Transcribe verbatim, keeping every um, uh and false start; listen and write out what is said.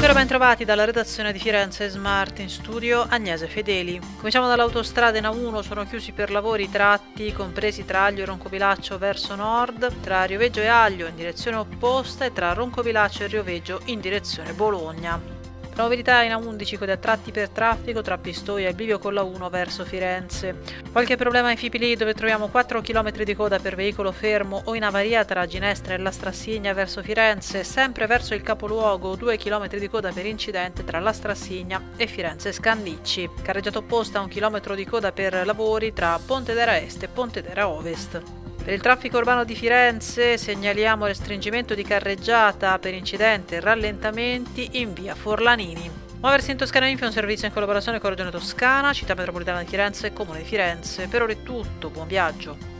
Ancora ben trovati dalla redazione di Firenze Smart, in studio Agnese Fedeli. Cominciamo dall'autostrada in A uno, sono chiusi per lavori i tratti compresi tra Aglio e Roncovilaccio verso nord, tra Rioveggio e Aglio in direzione opposta e tra Roncovilaccio e Rioveggio in direzione Bologna. La mobilità in A undici code a tratti per traffico tra Pistoia e Bivio con la uno verso Firenze. Qualche problema in Fipili dove troviamo quattro chilometri di coda per veicolo fermo o in avaria tra Ginestra e La Strassigna verso Firenze, sempre verso il capoluogo due chilometri di coda per incidente tra La Strassigna e Firenze Scandicci. Carreggiata opposta un chilometro di coda per lavori tra Pontedera Est e Pontedera Ovest. Per il traffico urbano di Firenze segnaliamo restringimento di carreggiata per incidente e rallentamenti in via Forlanini. Muoversi in Toscana Info è un servizio in collaborazione con Regione Toscana, Città Metropolitana di Firenze e Comune di Firenze. Per ora è tutto, buon viaggio!